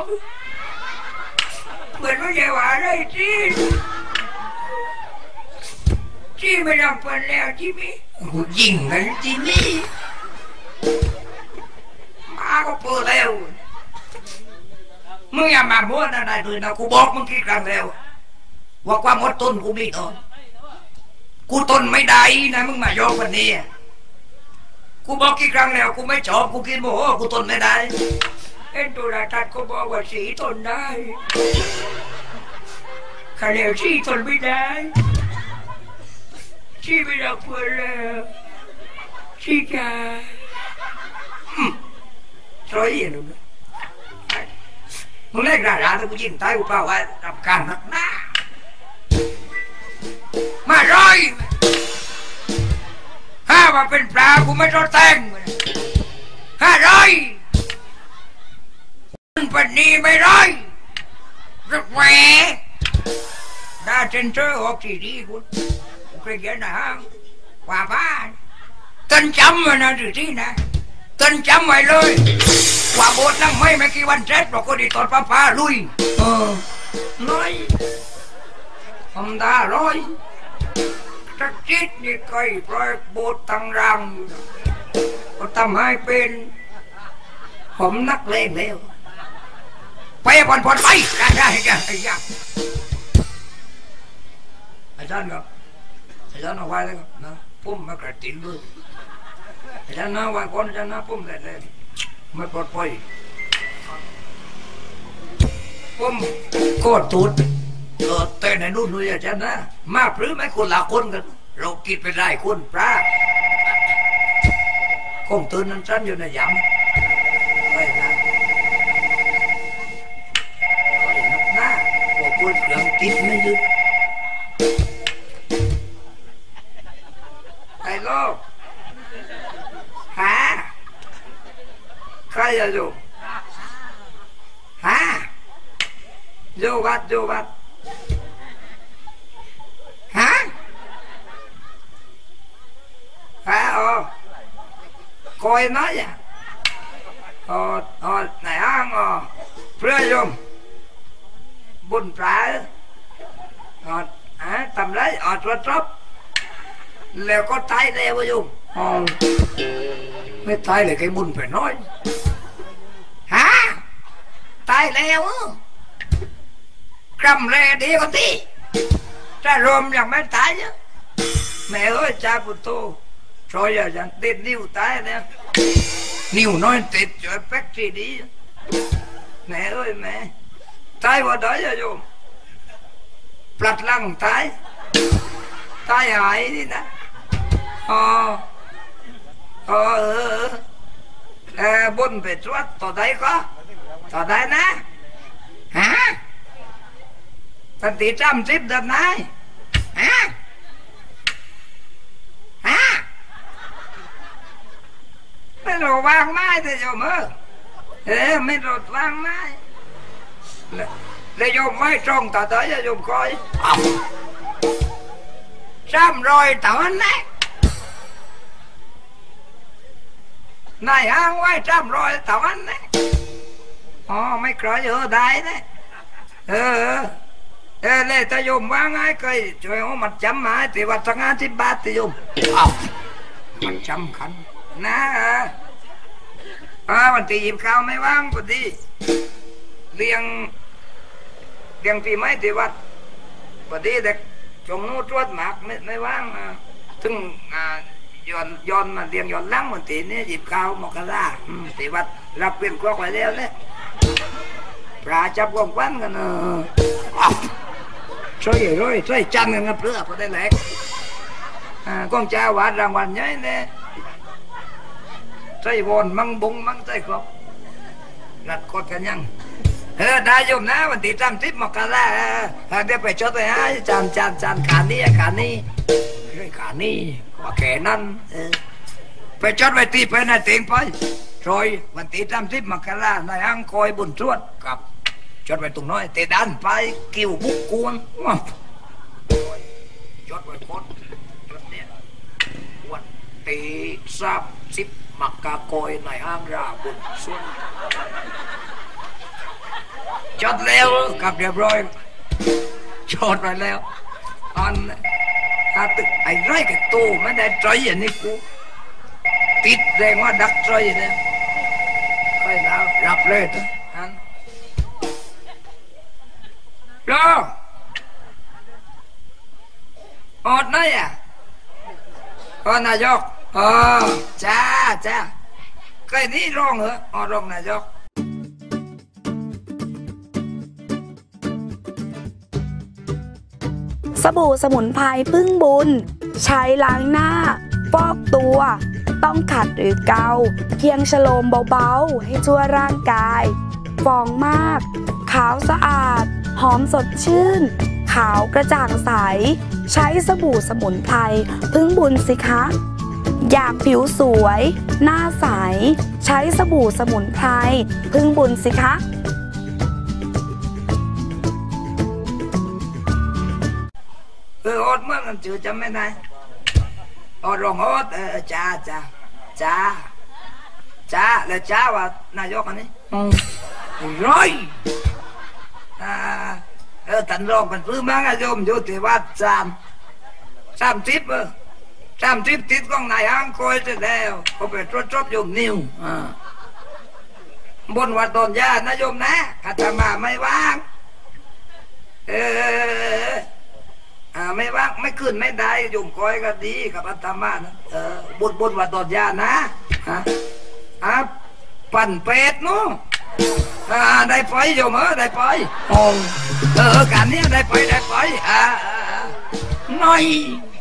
เหมือนไม่ใช่ว่าอะไรที่ไม่รับเปิดแล้วที่มีกูยิงกันที่มีมาก็เปิดแล้วมึงอย่ามาบ้วนอะไรเลยนะกูบอกมึงกี่ครั้งแล้วว่าความอดทนกูมีต่อกูทนไม่ได้นะมึงมาโยกวันนี้กูบอกกี่ครั้งแล้วกูไม่ชอบกูกินโมโหกูทนไม่ได้เอ็นตัวราทัดก็บอกว่าสีทนได้ข้าเร็วสีทนไม่ได้สีไม่รักเพื่อนแล้วสีการ้อยเย็นเลยมึงเล่นร้านแต่กูยิงตายกูเปล่าว่ารับการนักหน้ามาร้อยห้าว่าเป็นปลากูไม่รอดแตง500ปันนี้ไม่ร้อยรักแหวได้เซนเซอร์ออกทีดีคุณเคยเขียนนะฮะว่าบ้านต้นจำไว้นะดูที่นะต้นจำไว้เลยว่าโบสถ์นั่งไม่กี่วันเสร็จเราก็ได้ตอดป้าลุยน้อยทำได้ร้อยสักจิตนี่เคยปล่อยโบสถ์ตั้งรังก็ทำให้เป็นผมนักเลงแล้วไปผ่อนไปได้อาจารย์ครับอาจารย์เอาไว้เลยครับนะพุ่มมากระตินด้วยอาจารย์นะว่าก่อนอาจารย์นะพุ่มเลยไม่ปลอดภัยพุ่มก็ตูดแต่ในนู่นนู่นอาจารย์นะมาพรือไม่คนละคนกันเราคิดไปได้คนปลาคงตื่นนั้นฉันอยู่ในยำไม่นะหน้าพวกคนเครื่องติดไม่ยึดไอ้โลกหาใครจะอยู่หาอยู่วัดหาคอยน้อยอ่ะไหนอ้างเพื่อยมบุญปลาทำไรตรวจสอบแล้วก็ตายแล้วโยมไม่ตายเลยไอ้บุญไปน้อยฮะตายแล้วกรรมแรงดีกว่าที่ถ้ารวมยังไม่ตายเนอะแม่เอ้ยจ้าปุตโตชอยอย่างติดนิ้วตายเนี่ยนิ้วน้อยติดจอยแป๊กซีดีแม่เอ้ยแม่ตายว่าได้โยมปลัดลังตายหายนี่นะบนไปตรวจต่อได้ก็ต่อได้นะฮะตันตีจำ10 เดือนนายฮะไม่รู้วางไม้แต่โยมไม่รู้วางไม้เลยโยมไม่ตรงต่อได้โยมคอย300 ต่อวันนะนายอ้างไว้300 ต่อวันนะไม่กระเยอะได้นะเลยถ้าโยมว่าไงเคยช่วยมัดจำมาที่วัดสังฆาธิบาทที่โยมมันจำคันนะวันที่29ไม่ว่างพอดีเลี้ยงปีใหม่ที่วัดพอดีเด็กจงนู้ตรวจหมากไม่ว่างถึงย้อนมาเลี้ยงย้อนล้างวันที่นี้29 มกราที่วัดรับเปลี่ยนกลัวไว้แล้วเนี่ยปลาจับกวางกันช่วยจันกันเพื่อพอได้แหลกกองจ้าวัดรางวัลใหญ่เนี่ยใส่วอนมังบุงมังใส่ครบรัดกดกันยังได้โยมนะวันที่30 มกราเดี๋ยวไปจดไปจานขานี้ว่าแค่นั้นไปจดไว้ที่ไปในเตียงไปช่วยวันที่30 มกราในห้างคอยบุญทวดกับจดไว้ตรงน้อยเตดันไปกิ้วบุกกวนจดไว้คนจดเนี่ยวันที่30 มกราคอยในห้างราบุญทวดจดแล้วกับเรียบร้อยจดไปแล้วอันถ้าตึกไอ้ไรกับตู้ไม่ได้ใจอย่างนี้กูติดแรงว่าดักใจเลยค่อยแล้วรับเลยทุกอันรออดไหนอ่ะนายกจ้าใครนี่ร้องเหรอร้องนายกสบู่สมุนไพรพึ่งบุญใช้ล้างหน้าฟอกตัวต้องขัดหรือเกาเพียงชโลมเบาๆให้ทั่วร่างกายฟองมากขาวสะอาดหอมสดชื่นขาวกระจ่างใสใช้สบู่สมุนไพรพึ่งบุญสิคะอยากผิวสวยหน้าใสใช้สบู่สมุนไพรพึ่งบุญสิคะอดเมื่อกันจืดจำไม่ได้รองอดจ้าแล้วจ้าว่านายกอันนี้ร้อยตันรองกันพื้นบ้างโยมอยู่ที่วัด30ติดกล้องนายห้างคอยจะแล้วเขาไปตรวจสอบโยมนิ้วบนวัดตอนญาตินะโยมนะอาตมาไม่ว่างไม่ว่างไม่ขึ้นไม่ได้โยมคอยก็ดีกับอาตมานะบนวัดตอนญาตินะปั่นเป็ดนู้ได้ไปโยมได้ไปการนี้ได้ไปน้อย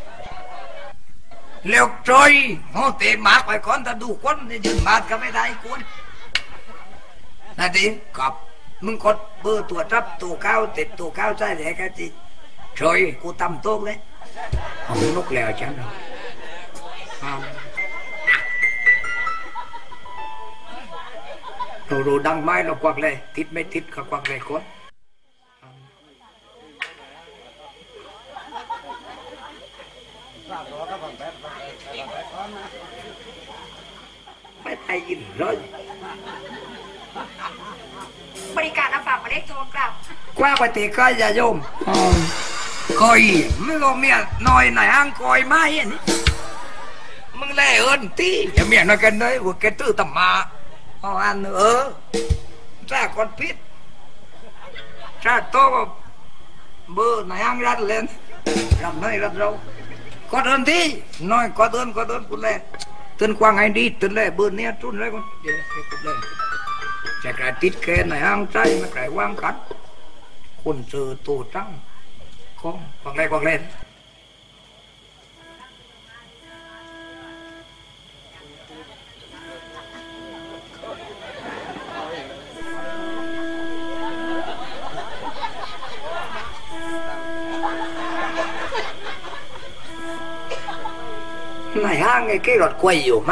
เลี้ยวจอยเตะหมากไปก่อนถ้าดูคนนี่ยืนหมากก็ไม่ได้คุณนั่นดิกับมึงกดเบอร์ตัวจับตัวก้าวติดตัวก้าวใช่ไหมกันจีจอยกูตำโต๊ะเลยนกแล้วฉันเราดังไม้เราควักเลยติดไม่ติดก็ควักเลยคนไม่ไปยินเลยบริการเอาฝากมาเลขโทรกลับกว่าไปตีก็อย่าโยมคอยไม่รู้เมียน้อยไหนห้างคอยไม่อันนี้มึงแล่เอิญตีอย่าเมียน้อยกันเลยว่าแกตื้อตำมาอันจ้าคนพิษจ้าโตเบอร์ไหนห้างรัดเล่นรับน้อยรับเราก็เดินที่น้อยก็เดินกูแล่ตื่นกว่าไงดีตื่นเลยเบอร์เนี้ยจุนเลยคนเดี๋ยวกูเลยจะกลายติดแค่ไหนห้างใจไม่กลายวางกันคนเจอตัวจังของกวางเล่นในห้างไอ้รถควยอยู่ไหม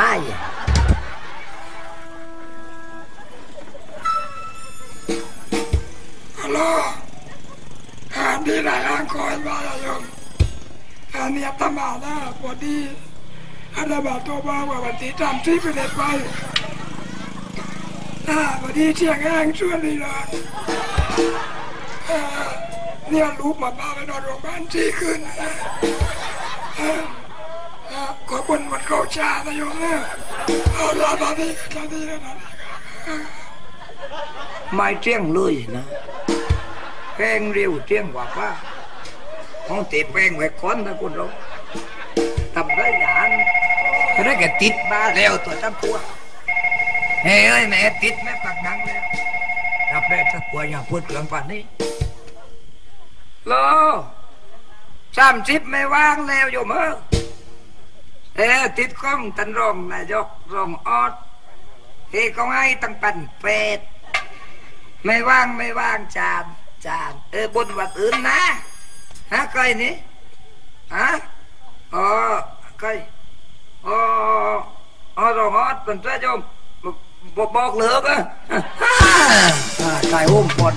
ฮัลโหลดีไหนห้างคอยมาโยมเนี่ยตมาหน้าพอดีอาตมาตัวบ้าว่าวันที่30ไปเด็ดไปพอดีเชียงแห้งชวนดีเลยเนี่ยลูกมาพาไปนอนโรงพยาบาล4 คืนขอบคุณวันเข้าชานะโยมเนี่ยลาบาดีนะไม่เที่ยงเลยนะแพงเร็วเที่ยงกว่าป้าห้องเตะแพงไว้ค้อนนะคุณเราทำได้อย่างได้แค่ติดมาแล้วตัวจับตัวเฮ้ยแม่ติดแม่ปักนังเลยรับได้สักตัวอย่าพูดเกลื่อนป่านนี้โล30ไม่ว่างแล้วโยมติดกล้องตันรองนายกรองออดก็ให้ตั้งปั่นเป็ดไม่ว่างจานบนวัดอื่นนะใครนี่ใครรองออดเป็นเจ้าโยมบอกเหลือกใครอุ้มคน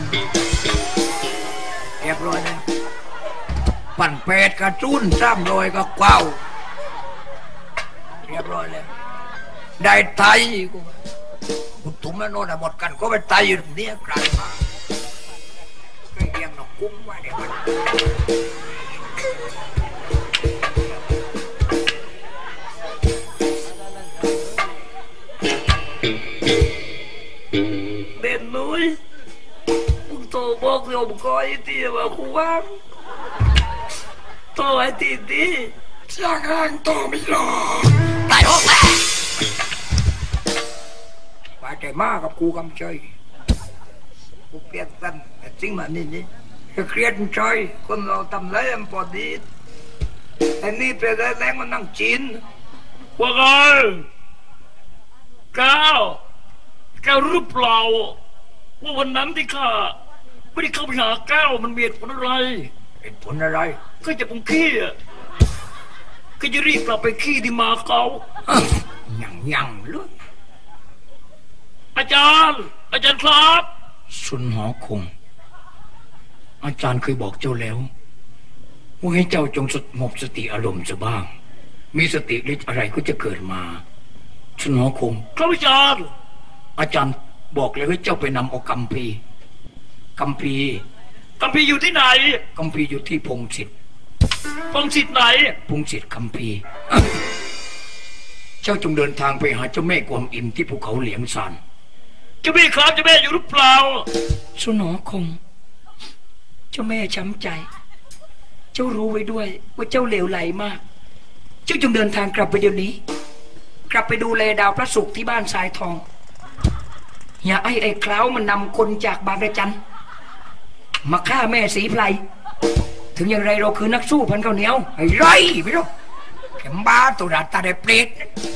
เรียบร้อยแล้วปั่นเป็ดกระจุน300ก็เกว้าเรียบร้อยแล้วได้ไทยกูถุงแม่โน่นหมดกันก็ไปไทยอยู่เนี่ยกลายมาคุ้มไว้เดี๋ยวมันเด่นนุ้ยมึงโตบอกโยมก้อยตีว่ากูว่างโตไอ้ตีดีช่างร่างโตไม่รอตายหกแล้วว่าใจมากกับกูกำใจกูเปลี่ยนกันแต่จริงมันนี่ก็เครียดใจคนเราทำไรมันพอดีแต่นี่เป็นแรงมันนั่งจีนว่าไงก้าวรู้เปล่าว่าวันนั้นที่ข้าไม่ได้เข้าไปหาก้าวมันมีเหตุผลอะไรเหตุผลอะไรก็จะผมขี้ก็จะรีบกลับไปขี้ที่มาเก๊ายังเลยอาจารย์ครับสุนหอคงอาจารย์เคยบอกเจ้าแล้วว่าให้เจ้าจงสงบสติอารมณ์ซะบ้างมีสติฤทธิ์อะไรก็จะเกิดมาสุนหอคงครับอาจารย์บอกเลยให้เจ้าไปนำเอากัมพีอยู่ที่ไหนกัมพีอยู่ที่พงศิษฐ์ไหนพงศิษฐ์กัมพีเจ้าจงเดินทางไปหาเจ้าแม่กวมอิมที่ภูเขาเหลียงซานเจ้าแม่ครับเจ้าแม่อยู่หรือเปล่าสุนหอคงเจ้าแม่ช้ำใจเจ้ารู้ไว้ด้วยว่าเจ้าเลวไหลมากเจ้าจงเดินทางกลับไปเดี๋ยวนี้กลับไปดูแลดาวพระศุกร์ที่บ้านทรายทองอย่าไอ้คล้าวมันนำคนจากบางระจันมาฆ่าแม่สีไพรถึงอย่างไรเราคือนักสู้พันข้าวเหนียวไอ้ไรไม่รู้แขมบ้าตัวรัตตาได้เปรต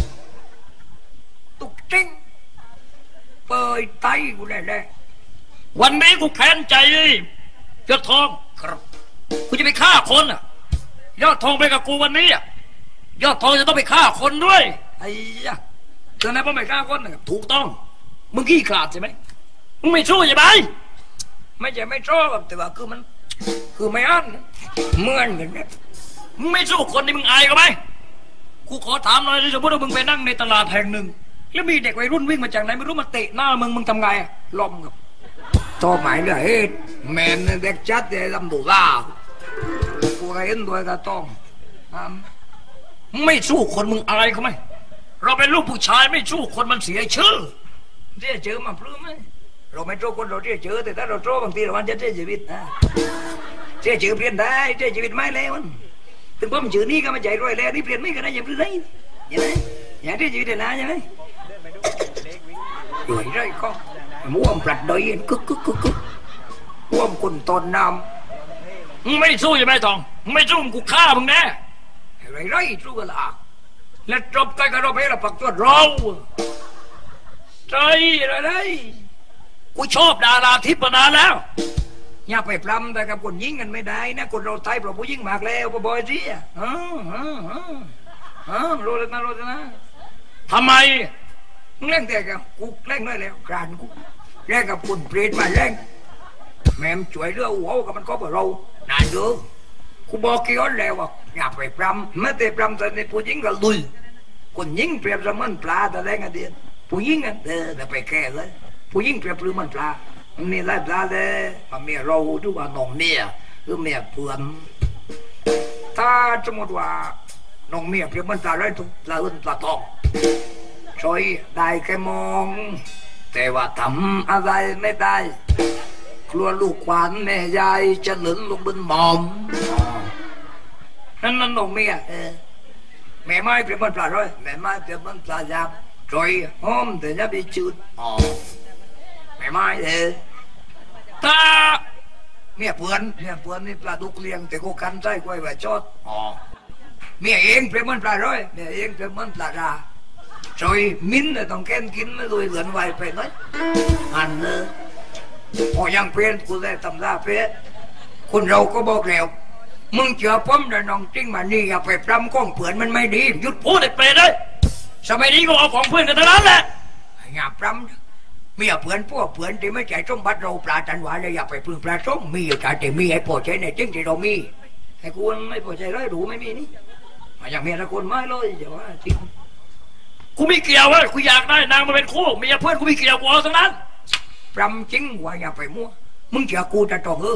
ตุกจริงเปิดไตกูได้วันนี้กูแค้นใจยอดทองครับกูจะไปฆ่าคนอ่ะยอดทองไปกับกูวันนี้อ่ะยอดทองจะต้องไปฆ่าคนด้วยไอ้ยะเธอไหนพ่อไม่ฆ่าคนนะครับถูกต้องมึงขี้ขลาดใช่ไหมมึงไม่สู้ใช่ไหมไม่ใช่ไม่ชอบแต่ว่าคือไม่อั้นเหมือนกันเนี่ยมึงไม่สู้คนนี่มึงอายเขาไหมกูขอถามหน่อยสมมติว่ามึงไปนั่งในตลาดแห่งหนึ่งแล้วมีเด็กวัยรุ่นวิ่งมาจากไหนไม่รู้มาเตะหน้ามึงทำไงอะล้มกับต่อหมายเลยแมนเด็กจัดเลยทำดูล่ากูเห็นด้วยก็ต้องไม่สู้คนมึงอายเขาไหมเราเป็นลูกผู้ชายไม่สู้คนมันเสียชื่อเสียชื่อมาพลื้มไหมเราไม่โจ้คนเราเสียชื่อแต่ถ้าเราโจ้บางทีเราจะเสียชีวิตนะเสียชื่อเปลี่ยนได้เสียชีวิตไม่แล้วมันถึงพอมันชื่อนี้ก็มาใจรวยแล้วนี่เปลี่ยนไม่ก็ได้อย่างไรใช่ไหมอย่างที่ชีวิตนะใช่ไหมรวยได้ก็ม้วนปลัดดอยกึกม้วนคนตอนน้ำไม่สู้ใช่ไหมทองไม่สู้กูฆ่ามึงแน่ไรสู้กันละและจบกันเราไปเราปักตัวเราใจอะไรกูชอบดาราทิพย์มานานแล้วอย่าไปปล้ำแต่กับคนยิงกันไม่ได้นะคนเราไทยเพราะผู้ยิงมากแล้วก็บอยสิรู้แล้วนะทำไมมึงเล่นแต่กับกูเล่นได้แล้วกรานกูเล่นกับคนเปรตมาเล่นแม่มช่วยเรื่องหัวกับมันก็บอกเรานานเด้อกูบอกกี่คนแล้วว่าอย่าไปปล้ำไม่แต่ปล้ำแต่ในผู้ยิงก็ลุยคนยิงเปรียบเสมือนปลาแต่แรงกันเดียนผู้ยิงกันแต่ไปแก่เลยผู้ยิงเปรียบหรือมันปลามันมีหลายปลาเลยมันมีเราทุกว่าน้องเมียหรือเมียเพื่อนถ้าสมมติว่าน้องเมียเปรียบมันปลาไรทุกปลาอื่นปลาทองช่วยได้แค่มองแต่ว่าทำอะไรไม่ได้กลัวลูกขวานแม่ยายจะหลุนลงบนหมอมนั่นน้องเมียแม่ไม้เปรียบมันปลาไรแม่ไม้เปรียบมันปลายางช่วยหอมแต่จะไปจืดแม่ไม้ถ้าเมียเพื่อนนี่ปลาดุกเลี้ยงแต่กูกันใจกล้วยไว้จอดเมียเองเปรียบมันปลาไรเมียเองเปรียบมันปลาราช่วยมิ้นเลยต้องแก้นกินไม่รวยเหลือนไวไปน้อยอันพอยังเปลี่ยนกูเลยทำได้เปลี่ยนคนเราก็บอกแล้วมึงเจอป้อมแต่น้องจริงมานี่อย่าไปปล้ำของเพื่อนมันไม่ดีหยุดพูดไอ้เปรตเลยสมัยนี้ก็เอาของเพื่อนกันทั้งนั้นแหละอย่าปล้ำมีเพื่อนพวกเพื่อนที่ไม่ใจสมบัติเราปลาจันหวานเลยอย่าไปพึ่งปลาส้มมีอยู่แต่มีไอ้พอใจในจริงที่เรามีไอ้กูไม่พอใจเลยดูไม่มีนี่อย่างเมียตะคนไม่เลยอย่าว่าจริงกูไม่เกี่ยวเว้ยกูอยากได้นางมาเป็นคู่เมียเพื่อนกูไม่เกี่ยวกูเอาทั้งนั้นปรำจริงว่าอย่าไปมั่วมึงเจอกูจะต้อง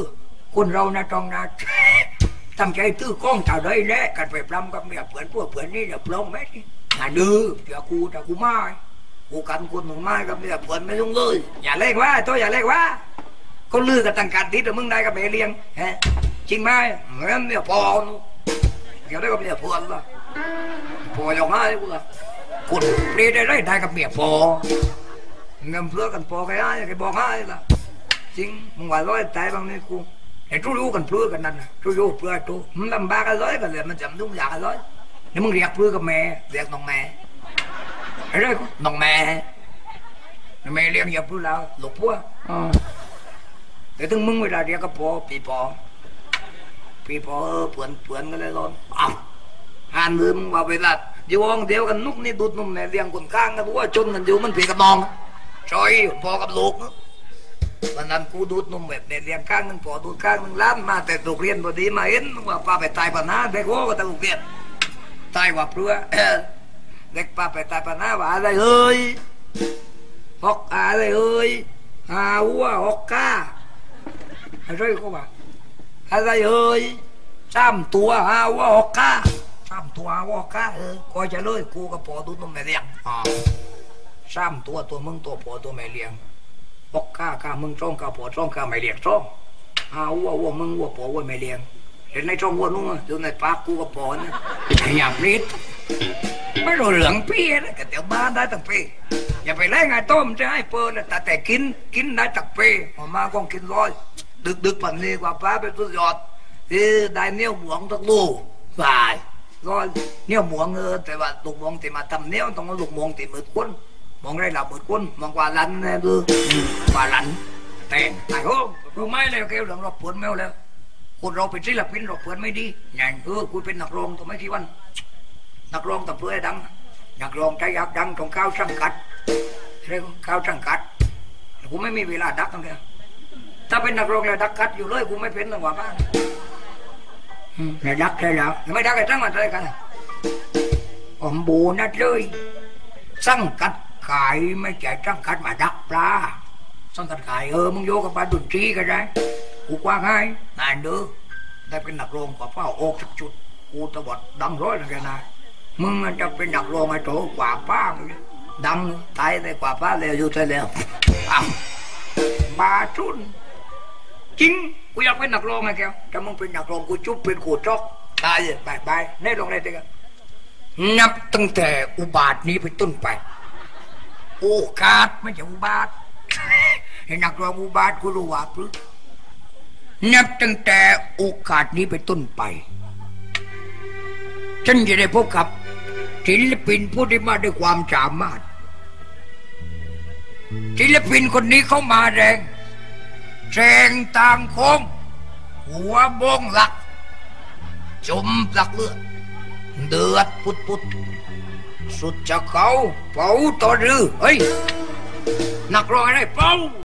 คนเรานะต้องนะตั้งใจตื้อกล้องถ่ายได้แน่กันไปปล้ำกับเนี่ยเผื่อนพวกเผื่อนนี่เดี๋ยวปล้องไหมอย่าดื้อเดี๋ยวกูแต่กูไม่กูกันคนหนึ่งไม่กับเนี่ยเผื่อนไม่ต้องเลยอย่าเล่นว่าตัวอย่าเล่นว่าก็ลือกันตั้งการทิศแต่มึงได้กับเบเลียงฮะจริงไหมงั้นเนี่ยพอเดี๋ยวได้กับเนี่ยเผื่อนละพออย่างง่ายกูละคนเปลี่ยนได้กับเนี่ยพอเงินเพื่อกันพอแค่ไหนแค่บอกง่ายละจริงมึงว่าร้อยใจบางนี่กูไอ้ทุรู้กันเพื่อกันนั่นนะทุรู้เพื่อทุมันลำบากกันร้อยกันเลยมันจำทุกอย่างกันร้อยนี่มึงเรียกเพื่อกับแม่เรียกน้องแม่ไอ้เรื่องน้องแม่เรียกอย่าพูดแล้วหลบพวกแต่ถึงมึงเวลาเรียกก็พอปีพอเผื่อนกันเลยร้อนอ้าวหันมือมึงว่าเวลาอยู่ห้องเดียวกันนุกนี่ดูดนุ่มแม่เลี้ยงคนข้างกันว่าจนกันอยู่มันผีกับน้องซอยพอกับลูกวันนั้นกูดูดนุ่มแบบเนี่ยเลี้ยงข้างนึงพอดูดข้างนึงล้านมาแต่โรงเรียนพอดีมาเห็นว่าป้าไปตายปัญหาเด็กโง่ก็ต้องเรียนตายว่าเพื่อเด็กป้าไปตายปัญหาว่าอะไรเอ้ยฮอกอะไรเอ้ยหาวัวฮอกก้าอะไรก็ว่าอะไรเอ้ย3 ตัวหาวัวฮอกก้า3 ตัวหาวัวฮอกก้าคอยจะเลยกูกับพอดูดนุ่มแม่เลี้ยง3 ตัวมึงตัวพอตัวแม่เลี้ยงฮอกก้ามึงจ้องก้าพอจ้องก้าไม่เลี้ยงจ้องหาวัวมึงวัวพอวัวไม่เลี้ยงเห็นในจ้องวัวนู้นอยู่ในปากกูกับพอนะอย่าปลิดไม่รู้เหลืองพี่นะแต่เดี๋ยวบ้านได้ตั้งปีอย่าไปเล่นไงต้มจะให้เปิดแต่กินได้ตั้งปีมาก็กินร้อยดึกปันนี้กว่าป้าไปสุดยอดที่ได้เนี้ยหวงทั้งลูกไปร้อยเนี้ยหวงแต่ว่าลูกหวงที่มาทำเนี้ยต้องเอาลูกหวงที่มืดก้นมองได้หลับมืดก้นมองกว่าลันนะดูกว่าลันแต่ไอ้โหรู้ไหมเลยเกี่ยวกับเราเปิดแมวแล้วคนเราเป็นศิลปินเราเปิดไม่ดีอย่างกูเป็นนักร้องตัวไม่กี่วันนักร้องต้องเพื่อดังนักร้องใจอยากดังต้องข้าวช่างกัดเรียกข้าวช่างกัดกูไม่มีเวลาดักตั้งแต่ถ้าเป็นนักร้องแล้วดักกัดอยู่เลยกูไม่เป็นหรอกว่าบ้างดักใช่แล้วไม่ดักไอ้ตั้งมาอะไรกันอมบูนัดเลยสังกัดขายไม่ใช่สังกัดมาดักปลาสังกัดขายมึงโยกับปลาดุนจีก็ได้กูกว้างให้นายเด้อได้เป็นนักร้องกว่าเป้าอกสักจุดกูตะวัดดังร้อยนะแกนายมึงจะเป็นนักร้องไอ้โตกว่าป้าดังตายได้กว่าป้าแล้วอยู่ใช่แล้วบาชุนจริงกูอยากเป็นนักร้องไงแกถ้ามึงเป็นนักร้องกูจุ๊บเป็นกูจอกตายเลยบายแน่ลงเลยเด็กนับตั้งแต่อุบาทนี้เป็นต้นไปโอกาสไม่ใช่อุบาทให้นักร้องอุบาทกูรู้ว่าปึกนับตั้งแต่โอกาสนี้เป็นต้นไปฉันจะได้พบกับศิลปินผู้ที่มาด้วยความสามารถศิลปินคนนี้เข้ามาแรงแสงต่างโค้งหัวบงหลักจมหลักเลือดเดือดปุดสุดจะเขาเป่าต่อรือเฮ้ยนักร้องอะไรเป่า